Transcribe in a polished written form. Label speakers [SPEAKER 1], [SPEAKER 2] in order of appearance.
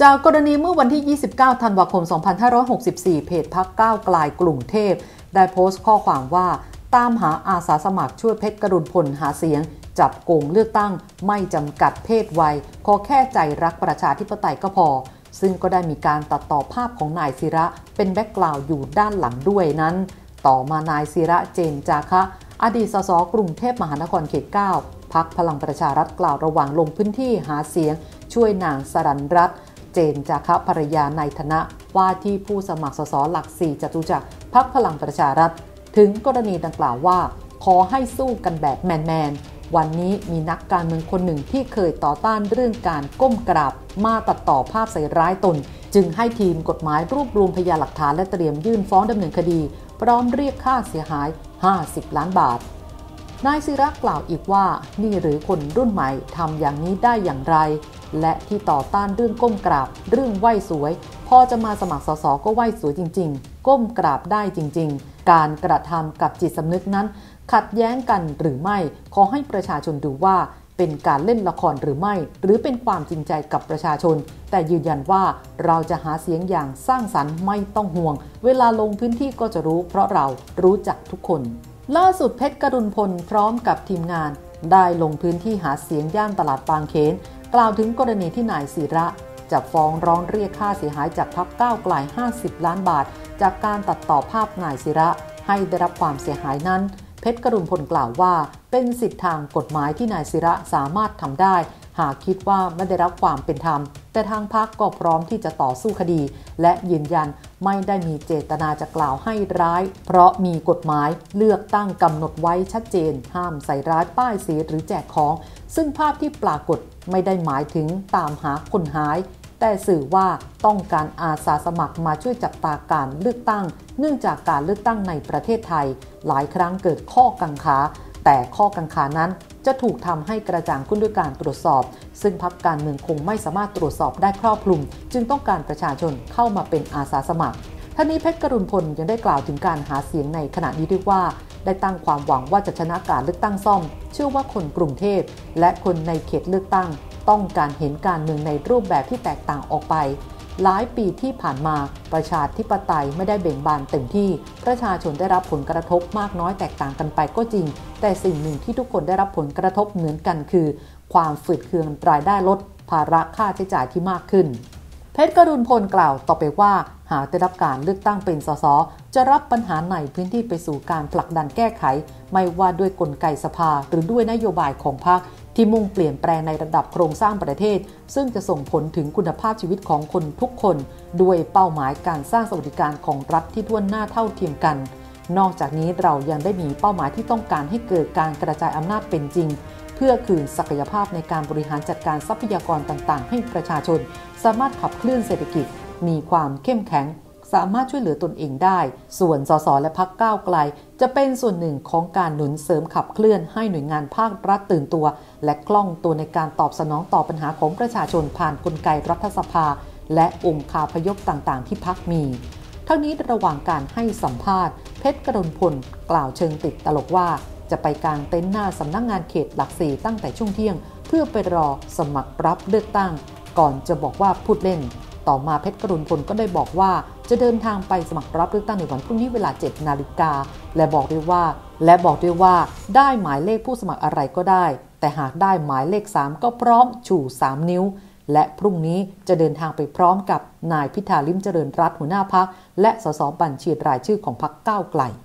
[SPEAKER 1] จากกรณีเมื่อวันที่ 29 ธันวาคม 2564 เพจพรรคก้าวไกลกรุงเทพได้โพสต์ข้อความว่าตามหาอาสาสมัครช่วยเพชรกรุณพลหาเสียงจับโกงเลือกตั้งไม่จำกัดเพศวัยขอแค่ใจรักประชาธิปไตยก็พอซึ่งก็ได้มีการตัดต่อภาพของนายศิระเป็นแบ็คกราวด์อยู่ด้านหลังด้วยนั้นต่อมานายศิระเจนจาคะอดีตสสกรุงเทพมหานครเขต 9 พรรคพลังประชารัฐกล่าวระหว่างลงพื้นที่หาเสียงช่วยนางสรัญรัตน์เจนจาคะภรรยาในฐานะว่าที่ผู้สมัครสสหลัก 4 จตุจักรพรรคพลังประชารัฐถึงกรณีดังกล่าวว่าขอให้สู้กันแบบแมนๆวันนี้มีนักการเมืองคนหนึ่งที่เคยต่อต้านเรื่องการก้มกราบมาตัดต่อภาพใส่ร้ายตนจึงให้ทีมกฎหมายรวบรวมพยานหลักฐานและเตรียมยื่นฟ้องดำเนินคดีพร้อมเรียกค่าเสียหาย50 ล้านบาทนายศิระกล่าวอีกว่านี่หรือคนรุ่นใหม่ทำอย่างนี้ได้อย่างไรและที่ต่อต้านเรื่องก้มกราบเรื่องไหว้สวยพอจะมาสมัครสสก็ไหว้สวยจริงๆก้มกราบได้จริงๆการกระทำกับจิตสำนึกนั้นขัดแย้งกันหรือไม่ขอให้ประชาชนดูว่าเป็นการเล่นละครหรือไม่หรือเป็นความจริงใจกับประชาชนแต่ยืนยันว่าเราจะหาเสียงอย่างสร้างสรรค์ไม่ต้องห่วงเวลาลงพื้นที่ก็จะรู้เพราะเรารู้จักทุกคนล่าสุดเพชรกรุณพลพร้อมกับทีมงานได้ลงพื้นที่หาเสียงย่านตลาดบางเขนกล่าวถึงกรณีที่นายศิระจะฟ้องร้องเรียกค่าเสียหายจากพรรคก้าวไกล50 ล้านบาทจากการตัดต่อภาพนายศิระให้ได้รับความเสียหายนั้นเพชรกรุณพลกล่าวว่าเป็นสิทธิทางกฎหมายที่นายศิระสามารถทำได้หากคิดว่าไม่ได้รับความเป็นธรรมแต่ทางพรรคก็พร้อมที่จะต่อสู้คดีและยืนยันไม่ได้มีเจตนาจะกล่าวให้ร้ายเพราะมีกฎหมายเลือกตั้งกำหนดไว้ชัดเจนห้ามใส่ร้ายป้ายสีหรือแจกของซึ่งภาพที่ปรากฏไม่ได้หมายถึงตามหาคนหายแต่สื่อว่าต้องการอาสาสมัครมาช่วยจับตาการเลือกตั้งเนื่องจากการเลือกตั้งในประเทศไทยหลายครั้งเกิดข้อกังขาแต่ข้อกังขานั้นจะถูกทำให้กระจ่างขึ้นด้วยการตรวจสอบซึ่งพรรคการเมืองคงไม่สามารถตรวจสอบได้ครอบคลุมจึงต้องการประชาชนเข้ามาเป็นอาสาสมัครท่านนี้เพชรกรุณพลยังได้กล่าวถึงการหาเสียงในขณะนี้ด้วยว่าได้ตั้งความหวังว่าจะชนะการเลือกตั้งซ่อมเชื่อว่าคนกรุงเทพและคนในเขตเลือกตั้งต้องการเห็นการเมืองในรูปแบบที่แตกต่างออกไปหลายปีที่ผ่านมาประชาธิปไตยไม่ได้เบ่งบานเต็มที่ประชาชนได้รับผลกระทบมากน้อยแตกต่างกันไปก็จริงแต่สิ่งหนึ่งที่ทุกคนได้รับผลกระทบเหมือนกันคือความฝืดเคืองรายได้ลดภาระค่าใช้จ่ายที่มากขึ้นเพชรกรุณพลกล่าวต่อไปว่าหากได้รับการเลือกตั้งเป็นสสจะรับปัญหาในพื้นที่ไปสู่การผลักดันแก้ไขไม่ว่าด้วยกลไกสภาหรือด้วยนโยบายของพรรคที่มุ่งเปลี่ยนแปลงในระดับโครงสร้างประเทศซึ่งจะส่งผลถึงคุณภาพชีวิตของคนทุกคนด้วยเป้าหมายการสร้างสวัสดิการของรัฐที่ทั่วหน้าเท่าเทียมกันนอกจากนี้เรายังได้มีเป้าหมายที่ต้องการให้เกิดการกระจายอำนาจเป็นจริงเพื่อคืนศักยภาพในการบริหารจัดการทรัพยากรต่างๆให้ประชาชนสามารถขับเคลื่อนเศรษฐกิจมีความเข้มแข็งสามารถช่วยเหลือตนเองได้ส่วนสสและพรรคก้าวไกลจะเป็นส่วนหนึ่งของการหนุนเสริมขับเคลื่อนให้หน่วยงานภาครัฐตื่นตัวและคล่องตัวในการตอบสนองต่อปัญหาของประชาชนผ่านกลไกรัฐสภาและองค์คาพยพต่างๆที่พรรคมีทั้งนี้ระหว่างการให้สัมภาษณ์เพชรกรุณพลกล่าวเชิงติดตลกว่าจะไปกางเต็นท์หน้าสำนักงานเขตหลัก 4ตั้งแต่ช่วงเที่ยงเพื่อไปรอสมัครรับเลือกตั้งก่อนจะบอกว่าพูดเล่นต่อมาเพชรกรุณพลก็ได้บอกว่าจะเดินทางไปสมัครรับเลือกตั้งในวันพรุ่งนี้เวลา 7 นาฬิกาและบอกด้วยว่าได้หมายเลขผู้สมัครอะไรก็ได้แต่หากได้หมายเลข3ก็พร้อมชู3นิ้วและพรุ่งนี้จะเดินทางไปพร้อมกับนายพิธาลิ้มเจริญรัตน์หัวหน้าพรรคและสสบัญชีรายชื่อของพรรคก้าวไกล